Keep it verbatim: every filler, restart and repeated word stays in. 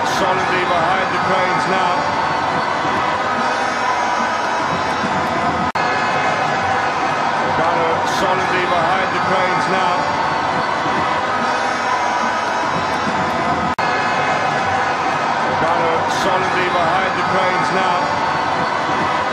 solidly behind the cranes now. Logano solidly behind the cranes now. Logano solidly behind the cranes now.